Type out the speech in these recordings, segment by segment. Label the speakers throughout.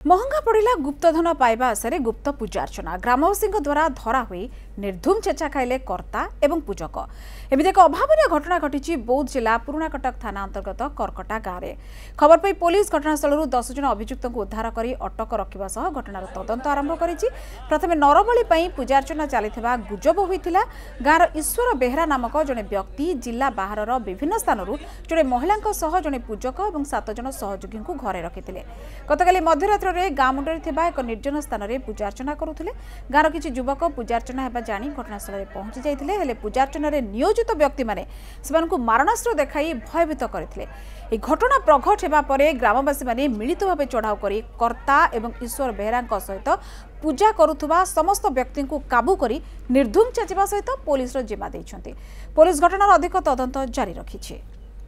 Speaker 1: महंगा पड़ा गुप्तधन पाइबा आशा गुप्त पूजार्चना ग्रामवासी द्वारा धरा हुई निर्धूम चेचा खाइले कर्ता एवं पूजक एमती एक अभावन घटना घटी बौद्ध जिला पुराणाकटक थाना अंतर्गत करकटा गाँव में खबर पाई पुलिस घटनास्थल 10 जन अभियुक्त को उद्धार कर अटक रखा सह घटनार तदंत आरंभ कर प्रथम नरबली पूजार्चना चली गुजब होता गाँवर ईश्वर बेहरा नामक जड़े व्यक्ति जिला बाहर विभिन्न स्थान जड़े महिला जड़े पूजक और 7 जन सहयोगी को घरे रखी गतकाली मध्यरात्र गाँ मुंडे एक निर्जन स्थान में पूजार्चना करुले गाँवर किसी युवक पूजार्चना होगा जाणी घटनास्थल में पहुंची जाते पूजार्चन नियोजित व्यक्ति माने मारणास्त्र देखाई भयभीत करते घटना प्रघट होगा ग्रामवासी माने मिलित भाव चढ़ाऊ कर कर्ता एवं ईश्वर बेहरा सहित पूजा करुवा समस्त व्यक्ति को काबू कर निर्धूम चाचिबा सहित पुलिस जिम्मा देइछन्ति। पुलिस घटनार अधिक तदंत जारी रखिछि।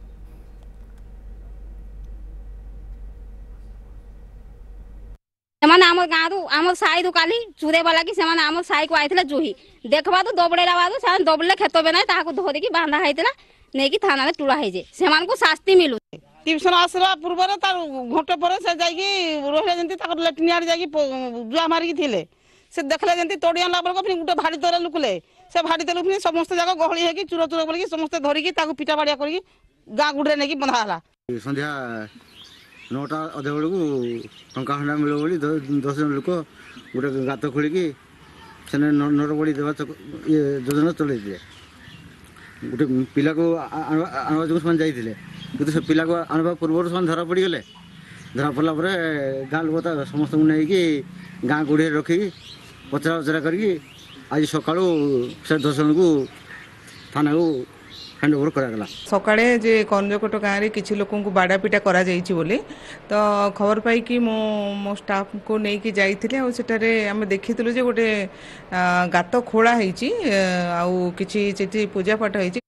Speaker 2: आम गाँव आम साई दु काली चुरेबा लगी से आम साई को आई जुही देखा तो दबड़ेला बाद से दबड़े खेत में ना धरिकी बांधा होता नहीं थाना टुड़ा है से शास्ति मिलू
Speaker 3: ट्यूशन आसवा पूर्व घंटे पर से रही लेट्रिन जुआ मारिक थे से देखले जमी तोड़ी आनला बेलू गोटे भाड़ी तले लुकले से भाड़ी तले समस्त जगह गहली है चूर चूर बोल समस्त धरिकी पिटा बाड़िया कर गाँ गुड़े नहीं बंधा
Speaker 4: संध्या 9टा अधे बेलू टंका खंडा मिल बोली 10 जन लोक गोटे गात खोलिकी से नरबड़ी देवा ये योजना चलते गोटे पिला को आना जो जाते कि से पिला को आना पूर्व से धरा पड़गले धरा पड़ा गाँ लोक समस्त नहीं गाँ गुड़े रखिकी पचरा उचरा करके आज सकाळू से 10 जन को थाना को हैंड ओवर करागला
Speaker 5: सकाळे जे कंजकोट गाँव में किसी लोक बाड़ापिटा करा जाइछि बोली तो खबर पाई कि मो स्टाफ को लेकिन जाइथिले आ सेटारे आमे देखिथिलु जे गोटे गात खोला होइछि आउ किछि सेठी पूजा पाठ होइछि।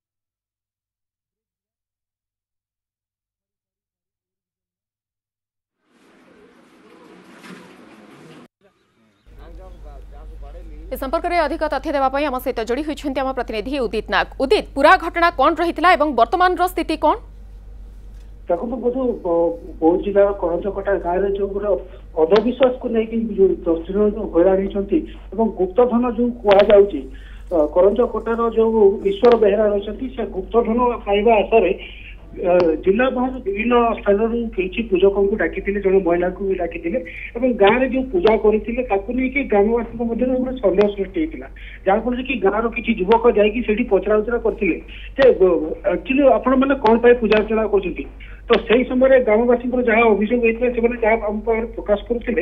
Speaker 6: इस संपर्क में अधिक तथ्य देवाई आम सहित जोड़ी होती आम प्रतिनिधि उदित नाग। उदित पूरा घटना कौन रही वर्तमान स्थिति कौन?
Speaker 7: देखो बौद्ध जिला करंजकटा गाँव में जो अंधविश्वास को लेकिन दस जन हैरान होती गुप्तधन जो कहुच्छी करंजकटार जो ईश्वर बेहरा रही से गुप्तधन पाइबा आशा जिला बाहर विभिन्न स्थान किसी पूजक को डाकी जड़े महिला को भी डाकी गाँव में जो पूजा करते ग्रामवासी सन्देह सृष्टि होता जहाँफल कि गाँव किसी युवक जाकि पचरा उचरा करते एक्चुअली आपण मैंने कौन पाई पूजा अर्चना कर तो सही समय ग्रामवासी जहाँ अभियोग होता है जहाँ आम पाखे प्रकाश करते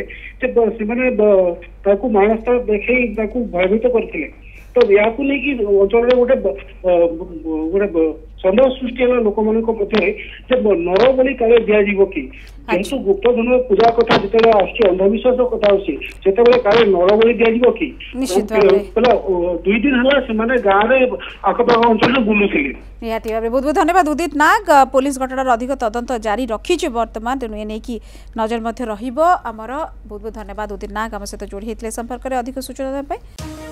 Speaker 7: मानस्ता देखे भयभीत करते तो या अंचल गोटे गोटे सन्देह सृष्टि है लोक मान नर बलि काले दिज्व कि जेहेतु गुप्तधन पूजा कथा जो अंधविश्वास कथा से काले नर बलि दिज्व कि 2 दिन है गाँव में आखपाख अंचल बुलूले।
Speaker 1: निहाती भाव बहुत बहुत धन्यवाद उदित नाग। पुलिस घटनार अधिक तदंत जारी रखी बर्तमान तेणु ये नजर आमर बहुत बहुत धन्यवाद उदित नाग आम सहित जोड़ी होते संपर्क में अधिक सूचना देवाई।